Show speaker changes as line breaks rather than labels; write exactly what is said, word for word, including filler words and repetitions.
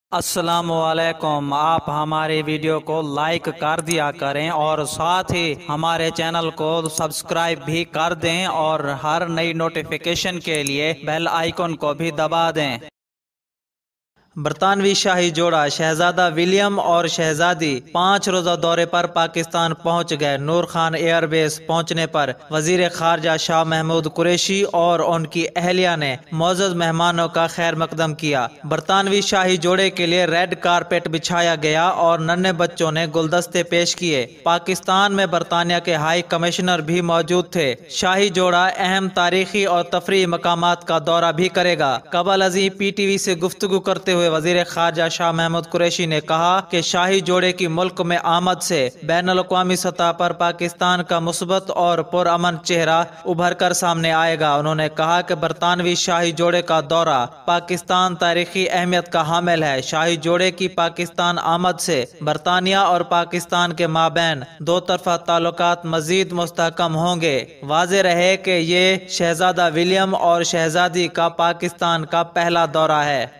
अस्सलाम वालेकुम। आप हमारे वीडियो को लाइक कर दिया करें और साथ ही हमारे चैनल को सब्सक्राइब भी कर दें और हर नई नोटिफिकेशन के लिए बेल आइकन को भी दबा दें। बरतानवी शाही जोड़ा शहजादा विलियम और शहजादी पाँच रोजा दौरे पर पाकिस्तान पहुंच गए। नूर खान एयरबेस पहुंचने पर वजीर खारजा शाह महमूद कुरैशी और उनकी अहलिया ने मोअज़्ज़ज़ मेहमानों का खैर मकदम किया। बरतानवी शाही जोड़े के लिए रेड कारपेट बिछाया गया और नन्हे बच्चों ने गुलदस्ते पेश किए। पाकिस्तान में बरतानिया के हाई कमिश्नर भी मौजूद थे। शाही जोड़ा अहम तारीखी और तफरीही मकामात का दौरा भी करेगा। कबल अज़ीं पी टी वी से गुफ्तगू करते हुए वजीर खारजा शाह महमूद कुरैशी ने कहा कि शाही जोड़े की मुल्क में आमद से बैनुल अक़वामी सतह पर पाकिस्तान का मुस्बत और पुरअमन चेहरा उभर कर सामने आएगा। उन्होंने कहा कि बरतानवी शाही जोड़े का दौरा पाकिस्तान तारीखी अहमियत का हामिल है। शाही जोड़े की पाकिस्तान आमद से बरतानिया और पाकिस्तान के माबैन दो तरफा ताल्लुकात मजीद मुस्तहकम होंगे। वाज़ेह रहे कि ये शहजादा विलियम और शहजादी का पाकिस्तान का पहला दौरा है।